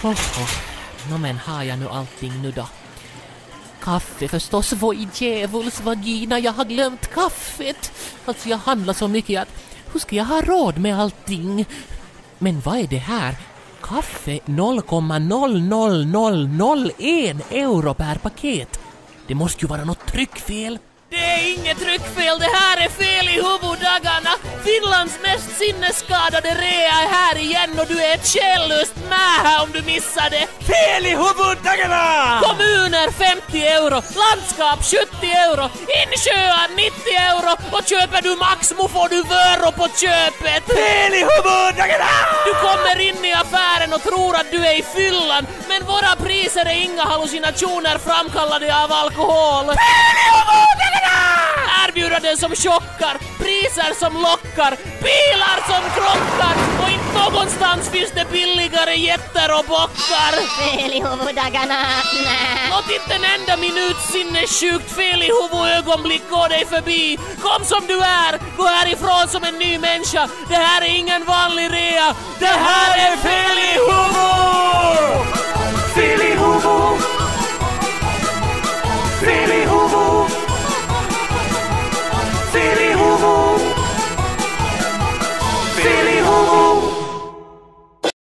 Men har jag nu allting nu då? Kaffe förstås, vad i djävuls vagina, jag har glömt kaffet. Alltså jag handlar så mycket att hur ska jag ha råd med allting? Men vad är det här? Kaffe 0,00001 euro per paket. Det måste ju vara något tryckfel. Det är inget tryckfel, det här är fel i huvuddagarna. Finlands mest sinnesskadade rea är här igen och du är ett källöst mäha om du missade. Fel i huvuddagarna! Kommuner 50 euro, landskap 70 euro, insjöar 90 euro och köper du Maxmo får du vöro på köpet. Fel i huvuddagarna! Du kommer in i affären och tror att du är i fyllan, men våra priser är inga hallucinationer framkallade av alkohol. Fel i huvuddagarna! Erbjudanden som chockar, priser som lockar, bilar som krockar och inte någonstans finns det billigare jätter och bockar. Fel i huvuddagarna. Låt inte en enda minut sinnessjukt fel i huvudögonblick gå dig förbi. Kom som du är, gå härifrån som en ny människa. Det här är ingen vanlig rea, det här är